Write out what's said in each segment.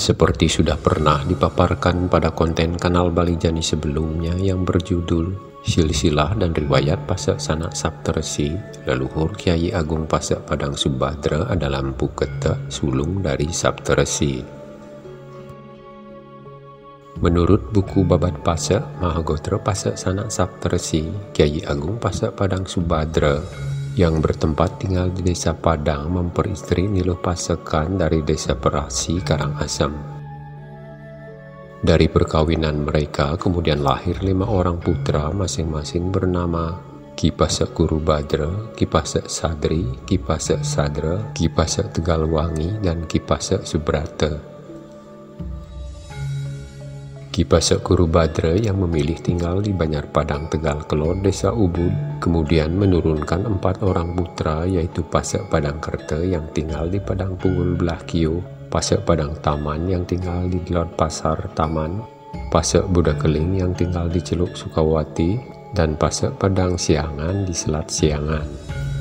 Seperti sudah pernah dipaparkan pada konten kanal Balijani sebelumnya yang berjudul Silsilah dan Riwayat Pasak Sanak Saptarsi, leluhur Kiai Agung Pasak Padang Subadra adalah Mpu Ketek sulung dari Saptarsi. Menurut buku Babat Pasak Mahagotra Pasak Sanak Saptarsi, Kiai Agung Pasak Padang Subadra yang bertempat tinggal di desa Padang memperistri Niluh Pasekan dari desa Perasi Karangasem. Dari perkawinan mereka kemudian lahir 5 orang putra masing-masing bernama Ki Pasak Guru Badra, Ki Pasak Sadri, Ki Pasak Sadra, Ki Pasak Tegalwangi, dan Ki Pasak Subrata. Ki Pasak Guru Badra yang memilih tinggal di Banjar Padang Tegal Kelor desa Ubud kemudian menurunkan 4 orang putra, yaitu Pasak Padang Kerte yang tinggal di Padang Punggul Belah Kio, Pasak Padang Taman yang tinggal di Lot Pasar Taman, Pasak Budakeling yang tinggal di Celuk Sukawati, dan Pasak Padang Siangan di Selat Siangan.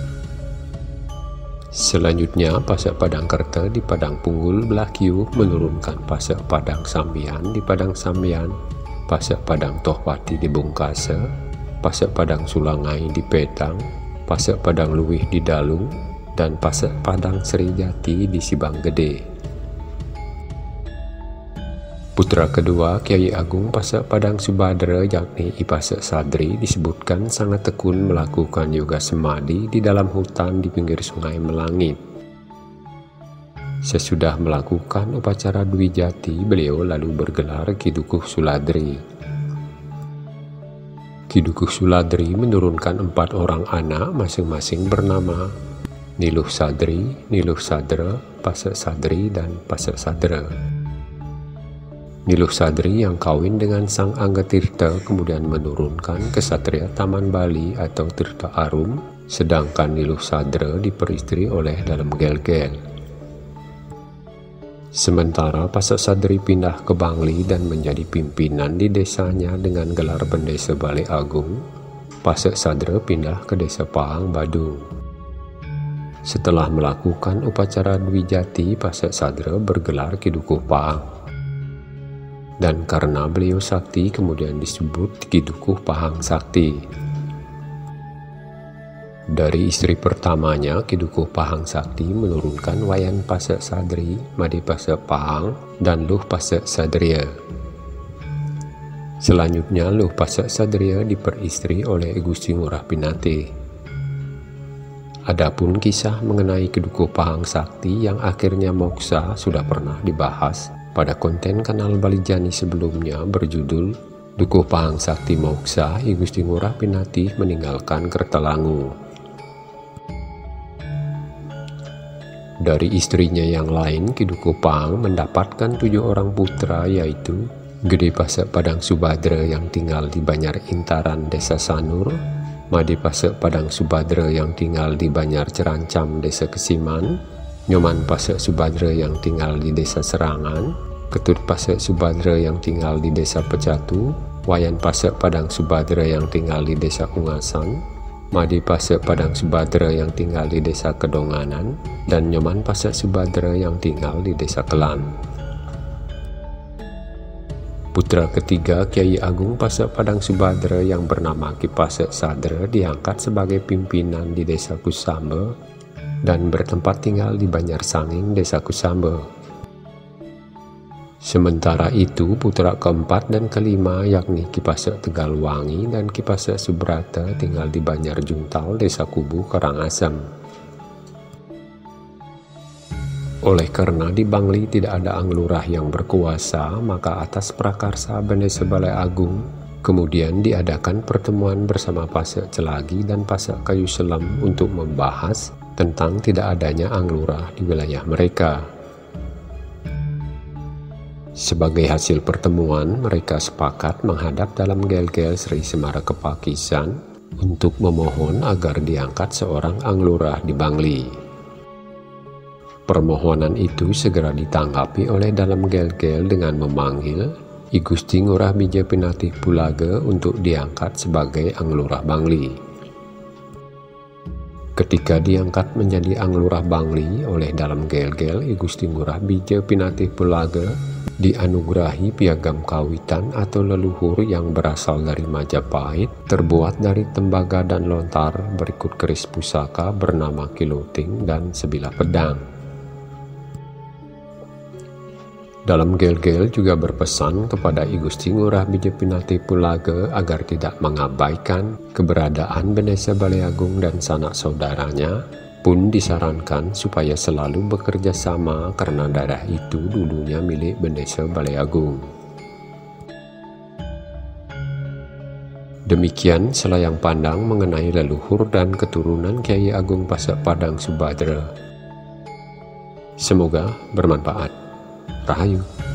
Selanjutnya Pasak Padang Kerte di Padang Punggul Belah Kio menurunkan Pasak Padang Sambian di Padang Sambian, Pasak Padang Tohpati di Bungkase, Pasak Padang Sulangai di Petang, Pasak Padang Luwih di Dalung, dan Pasak Padang Serijati di Sibang Gede. Putra kedua Kiai Agung Pasak Padang Subadra yakni I Pasak Sadri disebutkan sangat tekun melakukan yoga semadi di dalam hutan di pinggir sungai Melangit. Sesudah melakukan upacara Dwi Jati, beliau lalu bergelar Ki Dukuh Suladri. Ki Dukuh Suladri menurunkan 4 orang anak masing-masing bernama Niluh Sadri, Niluh Sadra, Pasak Sadri, dan Pasak Sadra. Niluh Sadri yang kawin dengan Sang Anggatirta kemudian menurunkan Kesatria Taman Bali atau Tirta Arum, sedangkan Niluh Sadra diperistri oleh Dalem Gel-Gel. Sementara Pasak Sadri pindah ke Bangli dan menjadi pimpinan di desanya dengan gelar Pendesa Balai Agung, Pasak Sadra pindah ke desa Pahang Badung. Setelah melakukan upacara Dwi Jati, Pasak Sadra bergelar Ki Dukuh Pahang. Dan karena beliau sakti kemudian disebut Ki Dukuh Pahang Sakti. Dari istri pertamanya Ki Dukuh Pahang Sakti menurunkan Wayan Pasak Sadri, Made Pasak Pahang, dan Luh Pasak Sadria. Selanjutnya Luh Pasak Sadria diperistri oleh Gusti Ngurah Pinate. Adapun kisah mengenai Ki Dukuh Pahang Sakti yang akhirnya moksa sudah pernah dibahas pada konten kanal Balijani sebelumnya berjudul Dukuh Pahang Sakti Moksa, I Gusti Ngurah Pinatih meninggalkan Kertalangu. Dari istrinya yang lain, Ki Dukuh Pahang mendapatkan 7 orang putra, yaitu Gede Pasak Padang Subadra yang tinggal di Banjar Intaran Desa Sanur, Made Pasak Padang Subadra yang tinggal di Banjar Cerancam Desa Kesiman, Nyoman Pasak Subadra yang tinggal di Desa Serangan, Ketut Pasak Subadra yang tinggal di Desa Pecatu, Wayan Pasak Padang Subadra yang tinggal di Desa Ungasan, Made Pasak Padang Subadra yang tinggal di Desa Kedonganan, dan Nyoman Pasak Subadra yang tinggal di Desa Kelan. Putra ketiga Kiai Agung Pasak Padang Subadra yang bernama Ki Pasak Sadra diangkat sebagai pimpinan di Desa Kusambe dan bertempat tinggal di Banjar Sanging, Desa Kusambe. Sementara itu putra keempat dan kelima yakni Ki Pasak Tegalwangi dan Ki Pasak Subrata tinggal di Banjar Juntal, Desa Kubu, Karangasem. Oleh karena di Bangli tidak ada anglurah yang berkuasa, maka atas prakarsa Pendesa Balai Agung kemudian diadakan pertemuan bersama Pasak Celagi dan Pasak Kayu Selam untuk membahas tentang tidak adanya anglurah di wilayah mereka. Sebagai hasil pertemuan, mereka sepakat menghadap Dalem Gel-Gel Sri Semara Kepakisan untuk memohon agar diangkat seorang anglurah di Bangli. Permohonan itu segera ditanggapi oleh Dalem Gel-Gel dengan memanggil I Gusti Ngurah Bija Pinatih Pulaga untuk diangkat sebagai anglurah Bangli. Ketika diangkat menjadi anglurah Bangli oleh Dalem Gel-Gel, I Gusti Ngurah Bija Pinatih Pulaga dianugerahi piagam kawitan atau leluhur yang berasal dari Majapahit, terbuat dari tembaga dan lontar berikut keris pusaka bernama kiloting dan sebilah pedang. Dalam gel-gel juga berpesan kepada I Gusti Ngurah Bijepinati Pulage agar tidak mengabaikan keberadaan Benesa Baleagung dan sanak saudaranya, pun disarankan supaya selalu bekerja sama karena daerah itu dulunya milik Benesa Baleagung. Demikian selayang pandang mengenai leluhur dan keturunan Kiai Agung Pasak Padang Subadra. Semoga bermanfaat. Rahayu.